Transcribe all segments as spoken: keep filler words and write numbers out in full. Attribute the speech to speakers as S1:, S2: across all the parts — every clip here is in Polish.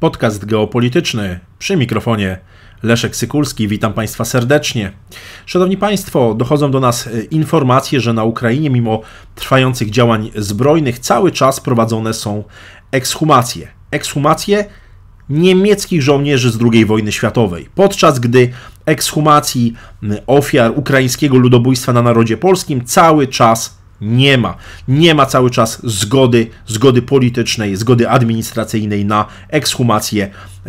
S1: Podcast geopolityczny, przy mikrofonie Leszek Sykulski, witam Państwa serdecznie. Szanowni Państwo, dochodzą do nas informacje, że na Ukrainie mimo trwających działań zbrojnych cały czas prowadzone są ekshumacje. Ekshumacje niemieckich żołnierzy z drugiej wojny światowej, podczas gdy ekshumacji ofiar ukraińskiego ludobójstwa na narodzie polskim cały czas nie ma. Nie ma cały czas zgody, zgody politycznej, zgody administracyjnej na ekshumację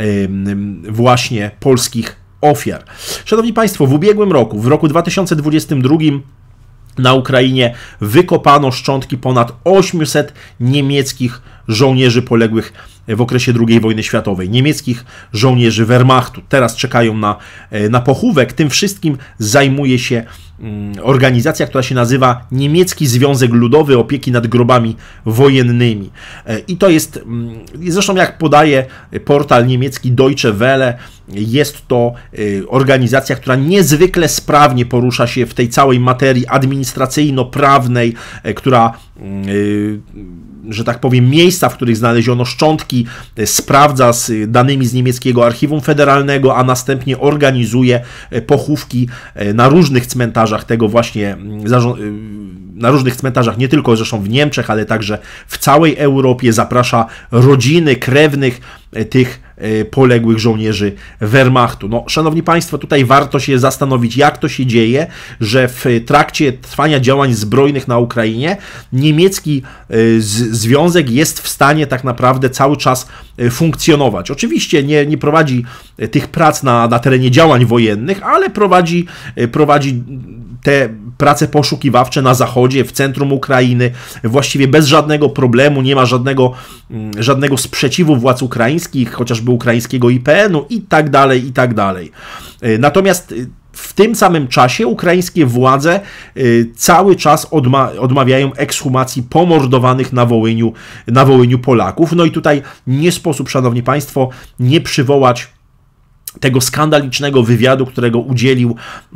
S1: właśnie polskich ofiar. Szanowni Państwo, w ubiegłym roku, w roku dwa tysiące dwudziestym drugim na Ukrainie wykopano szczątki ponad ośmiuset niemieckich żołnierzy poległych w okresie drugiej wojny światowej. Niemieckich żołnierzy Wehrmachtu. Teraz czekają na, na pochówek. Tym wszystkim zajmuje się organizacja, która się nazywa Niemiecki Związek Ludowy Opieki nad Grobami Wojennymi. I to jest, zresztą jak podaje portal niemiecki Deutsche Welle, jest to organizacja, która niezwykle sprawnie porusza się w tej całej materii administracyjno-prawnej, która, że tak powiem, miejsca, w których znaleziono szczątki, sprawdza z danymi z niemieckiego archiwum federalnego, a następnie organizuje pochówki na różnych cmentarzach tego właśnie, na różnych cmentarzach, nie tylko zresztą w Niemczech, ale także w całej Europie, zaprasza rodziny, krewnych tych poległych żołnierzy Wehrmachtu. No, szanowni Państwo, tutaj warto się zastanowić, jak to się dzieje, że w trakcie trwania działań zbrojnych na Ukrainie niemiecki związek jest w stanie tak naprawdę cały czas funkcjonować. Oczywiście nie, nie prowadzi tych prac na, na terenie działań wojennych, ale prowadzi, prowadzi te prace poszukiwawcze na zachodzie, w centrum Ukrainy, właściwie bez żadnego problemu, nie ma żadnego, żadnego sprzeciwu władz ukraińskich, chociażby ukraińskiego I P N u i tak dalej, i tak dalej. Natomiast w tym samym czasie ukraińskie władze cały czas odma odmawiają ekshumacji pomordowanych na Wołyniu, na Wołyniu Polaków. No i tutaj nie sposób, szanowni Państwo, nie przywołać tego skandalicznego wywiadu, którego udzielił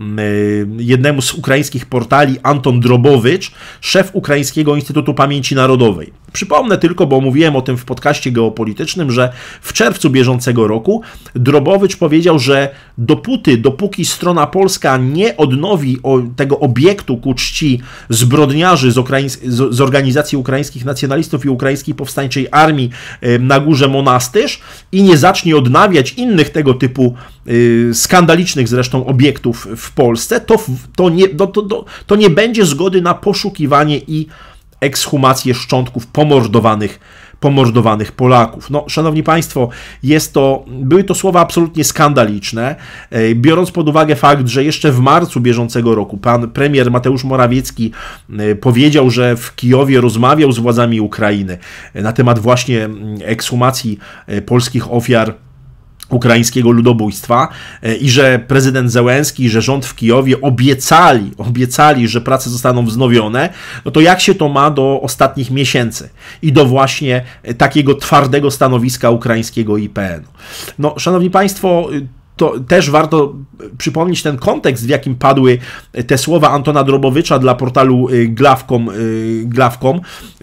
S1: jednemu z ukraińskich portali Anton Drobowicz, szef Ukraińskiego Instytutu Pamięci Narodowej. Przypomnę tylko, bo mówiłem o tym w podcaście geopolitycznym, że w czerwcu bieżącego roku Drobowicz powiedział, że dopóty, dopóki strona polska nie odnowi tego obiektu ku czci zbrodniarzy z, z organizacji ukraińskich nacjonalistów i ukraińskiej powstańczej armii na górze Monastyż i nie zacznie odnawiać innych tego typu skandalicznych zresztą obiektów w Polsce, to, to, nie, to, to, to nie będzie zgody na poszukiwanie i ekshumację szczątków pomordowanych, pomordowanych Polaków. No, szanowni Państwo, jest to, były to słowa absolutnie skandaliczne, biorąc pod uwagę fakt, że jeszcze w marcu bieżącego roku pan premier Mateusz Morawiecki powiedział, że w Kijowie rozmawiał z władzami Ukrainy na temat właśnie ekshumacji polskich ofiar ukraińskiego ludobójstwa i że prezydent Zełenski, że rząd w Kijowie obiecali, obiecali, że prace zostaną wznowione, no to jak się to ma do ostatnich miesięcy i do właśnie takiego twardego stanowiska ukraińskiego I P N u? No, szanowni Państwo, to też warto przypomnieć ten kontekst, w jakim padły te słowa Antona Drobowicza dla portalu Glawcom, Glawcom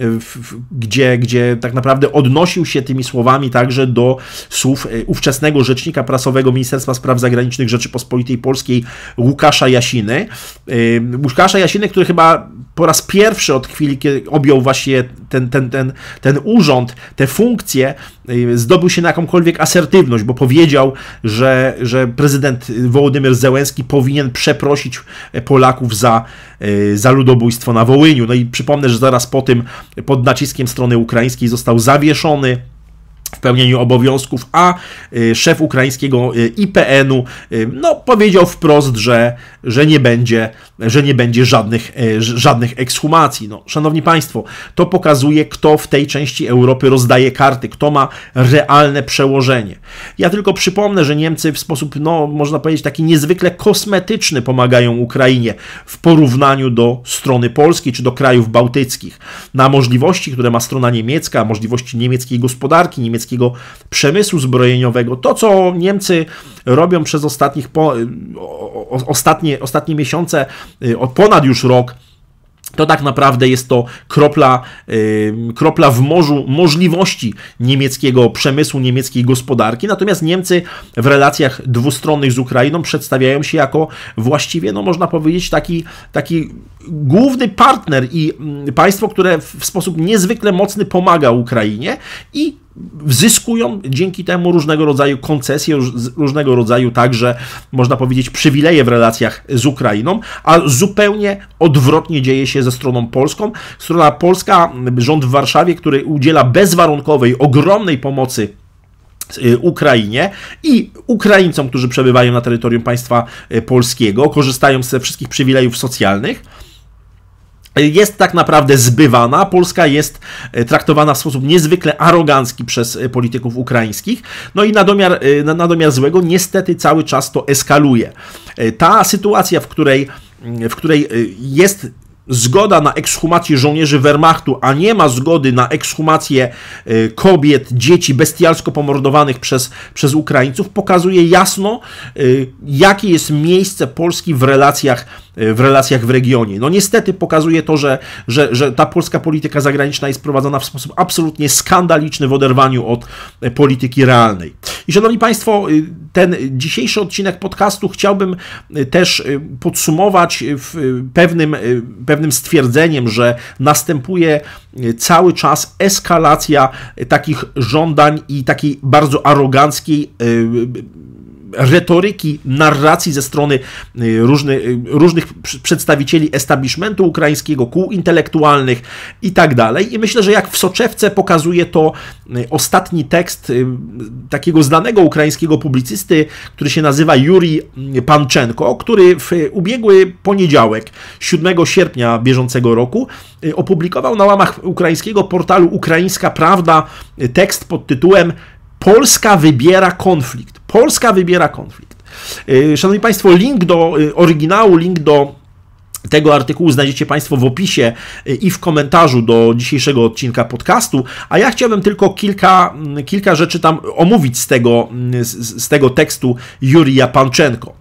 S1: gdzie, gdzie tak naprawdę odnosił się tymi słowami także do słów ówczesnego rzecznika prasowego Ministerstwa Spraw Zagranicznych Rzeczypospolitej Polskiej Łukasza Jasiny. Łukasza Jasiny, który chyba po raz pierwszy od chwili, kiedy objął właśnie ten, ten, ten, ten urząd, te funkcje, zdobył się na jakąkolwiek asertywność, bo powiedział, że, że prezydent Wołodymyr Zełenski powinien przeprosić Polaków za, za ludobójstwo na Wołyniu. No i przypomnę, że zaraz po tym pod naciskiem strony ukraińskiej został zawieszony w pełnieniu obowiązków, a szef ukraińskiego I P N u no, powiedział wprost, że, że nie będzie, że nie będzie żadnych, żadnych ekshumacji. No, szanowni Państwo, to pokazuje, kto w tej części Europy rozdaje karty, kto ma realne przełożenie. Ja tylko przypomnę, że Niemcy w sposób, no, można powiedzieć, taki niezwykle kosmetyczny pomagają Ukrainie w porównaniu do strony polskiej czy do krajów bałtyckich. Na możliwości, które ma strona niemiecka, możliwości niemieckiej gospodarki, niemieckiej przemysłu zbrojeniowego, to co Niemcy robią przez ostatnich po, o, ostatnie, ostatnie miesiące, ponad już rok, to tak naprawdę jest to kropla, yy, kropla w morzu możliwości niemieckiego przemysłu, niemieckiej gospodarki. Natomiast Niemcy w relacjach dwustronnych z Ukrainą przedstawiają się jako właściwie, no można powiedzieć, taki, taki główny partner i państwo, które w sposób niezwykle mocny pomaga Ukrainie i zyskują dzięki temu różnego rodzaju koncesje, różnego rodzaju także, można powiedzieć, przywileje w relacjach z Ukrainą, a zupełnie odwrotnie dzieje się ze stroną polską. Strona polska, rząd w Warszawie, który udziela bezwarunkowej, ogromnej pomocy Ukrainie i Ukraińcom, którzy przebywają na terytorium państwa polskiego, korzystają ze wszystkich przywilejów socjalnych, jest tak naprawdę zbywana. Polska jest traktowana w sposób niezwykle arogancki przez polityków ukraińskich. No i na domiar, na domiar złego niestety cały czas to eskaluje. Ta sytuacja, w której, w której jest zgoda na ekshumację żołnierzy Wehrmachtu, a nie ma zgody na ekshumację kobiet, dzieci bestialsko pomordowanych przez, przez Ukraińców, pokazuje jasno, jakie jest miejsce Polski w relacjach, w relacjach w regionie. No niestety pokazuje to, że, że, że ta polska polityka zagraniczna jest prowadzona w sposób absolutnie skandaliczny w oderwaniu od polityki realnej. I szanowni Państwo, ten dzisiejszy odcinek podcastu chciałbym też podsumować w pewnym, pewnym stwierdzeniem, że następuje cały czas eskalacja takich żądań i takiej bardzo aroganckiej retoryki, narracji ze strony różnych, różnych przedstawicieli establishmentu ukraińskiego, kół intelektualnych i tak dalej. I myślę, że jak w soczewce pokazuje to ostatni tekst takiego znanego ukraińskiego publicysty, który się nazywa Jurij Panczenko, który w ubiegły poniedziałek, siódmego sierpnia bieżącego roku, opublikował na łamach ukraińskiego portalu Ukraińska Prawda tekst pod tytułem Polska wybiera konflikt. Polska wybiera konflikt. Szanowni Państwo, link do oryginału, link do tego artykułu znajdziecie Państwo w opisie i w komentarzu do dzisiejszego odcinka podcastu, a ja chciałbym tylko kilka, kilka rzeczy tam omówić z tego, z, z tego tekstu Jurija Panczenko.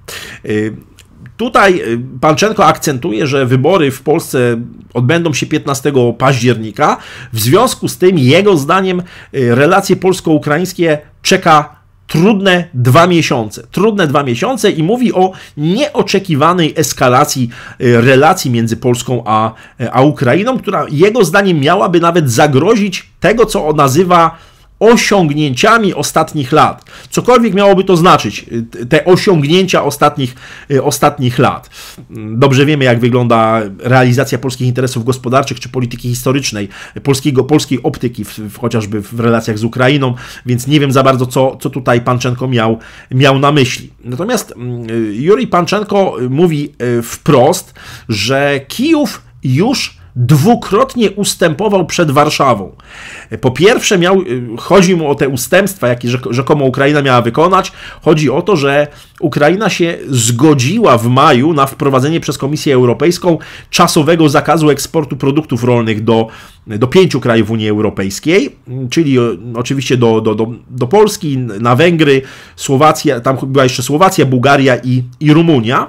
S1: Tutaj Panczenko akcentuje, że wybory w Polsce odbędą się piętnastego października. W związku z tym, jego zdaniem, relacje polsko-ukraińskie czeka trudne dwa miesiące. Trudne dwa miesiące i mówi o nieoczekiwanej eskalacji relacji między Polską a, a Ukrainą, która jego zdaniem miałaby nawet zagrozić tego, co on nazywa osiągnięciami ostatnich lat. Cokolwiek miałoby to znaczyć, te osiągnięcia ostatnich, ostatnich lat. Dobrze wiemy, jak wygląda realizacja polskich interesów gospodarczych czy polityki historycznej, polskiego, polskiej optyki, w, w, chociażby w relacjach z Ukrainą, więc nie wiem za bardzo, co, co tutaj Panczenko miał, miał na myśli. Natomiast Jurij Panczenko mówi wprost, że Kijów już dwukrotnie ustępował przed Warszawą. Po pierwsze, miał, chodzi mu o te ustępstwa, jakie rzekomo Ukraina miała wykonać. Chodzi o to, że Ukraina się zgodziła w maju na wprowadzenie przez Komisję Europejską czasowego zakazu eksportu produktów rolnych do, do pięciu krajów Unii Europejskiej, czyli oczywiście do, do, do, do Polski, na Węgry, Słowacja, tam była jeszcze Słowacja, Bułgaria i, i Rumunia.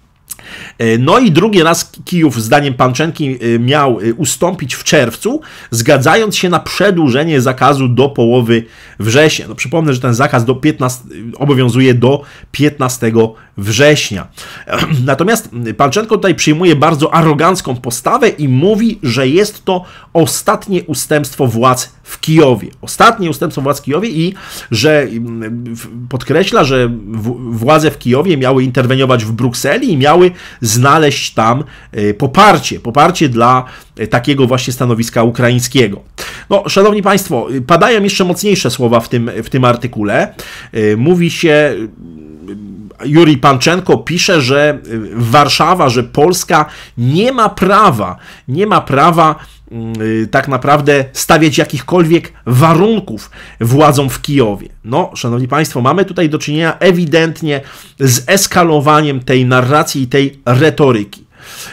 S1: No i drugi raz Kijów, zdaniem Panczenki, miał ustąpić w czerwcu, zgadzając się na przedłużenie zakazu do połowy września. No, przypomnę, że ten zakaz do piętnastego, obowiązuje do piętnastego września. Natomiast Panczenko tutaj przyjmuje bardzo arogancką postawę i mówi, że jest to ostatnie ustępstwo władz w Kijowie. Ostatnie ustępstwo władz w Kijowie i że podkreśla, że władze w Kijowie miały interweniować w Brukseli i miały znaleźć tam poparcie, poparcie dla takiego właśnie stanowiska ukraińskiego. No, szanowni Państwo, padają jeszcze mocniejsze słowa w tym, w tym artykule. Mówi się, Jurij Panczenko pisze, że Warszawa, że Polska nie ma prawa, nie ma prawa tak naprawdę stawiać jakichkolwiek warunków władzom w Kijowie. No, szanowni Państwo, mamy tutaj do czynienia ewidentnie z eskalowaniem tej narracji i tej retoryki.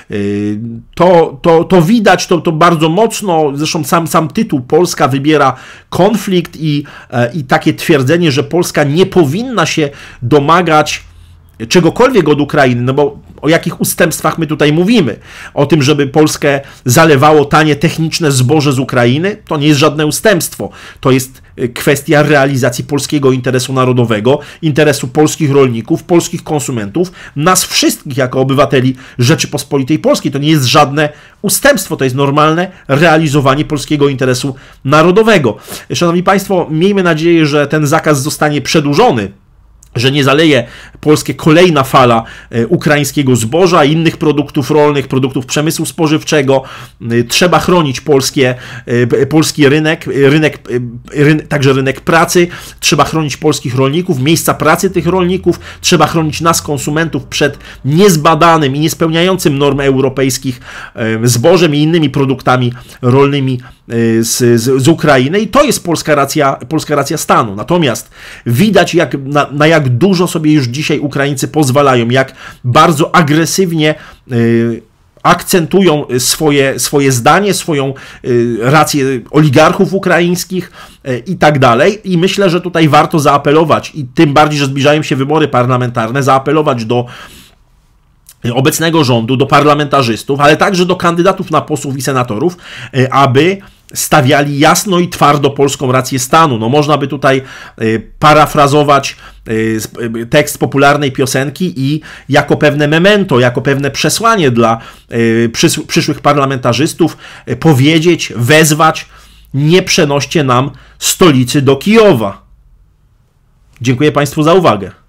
S1: To, to, to widać, to, to bardzo mocno, zresztą sam, sam tytuł Polska wybiera konflikt i, i takie twierdzenie, że Polska nie powinna się domagać czegokolwiek od Ukrainy, no bo o jakich ustępstwach my tutaj mówimy? O tym, żeby Polskę zalewało tanie techniczne zboże z Ukrainy? To nie jest żadne ustępstwo. To jest kwestia realizacji polskiego interesu narodowego, interesu polskich rolników, polskich konsumentów, nas wszystkich jako obywateli Rzeczypospolitej Polskiej. To nie jest żadne ustępstwo, to jest normalne realizowanie polskiego interesu narodowego. Szanowni Państwo, miejmy nadzieję, że ten zakaz zostanie przedłużony, że nie zaleje Polskę kolejna fala ukraińskiego zboża, innych produktów rolnych, produktów przemysłu spożywczego. Trzeba chronić polskie, polski rynek, rynek, rynek, także rynek pracy. Trzeba chronić polskich rolników, miejsca pracy tych rolników. Trzeba chronić nas, konsumentów, przed niezbadanym i niespełniającym norm europejskich zbożem i innymi produktami rolnymi z, z, z Ukrainy. I to jest polska racja, polska racja stanu. Natomiast widać, jak, na, na jak dużo sobie już dzisiaj Ukraińcy pozwalają, jak bardzo agresywnie y, akcentują swoje, swoje zdanie, swoją y, rację oligarchów ukraińskich y, i tak dalej. I myślę, że tutaj warto zaapelować, i tym bardziej, że zbliżają się wybory parlamentarne, zaapelować do obecnego rządu, do parlamentarzystów, ale także do kandydatów na posłów i senatorów, y, aby stawiali jasno i twardo polską rację stanu. No, można by tutaj y, parafrazować y, tekst popularnej piosenki i jako pewne memento, jako pewne przesłanie dla y, przys przyszłych parlamentarzystów y, powiedzieć, wezwać: nie przenoście nam stolicy do Kijowa. Dziękuję Państwu za uwagę.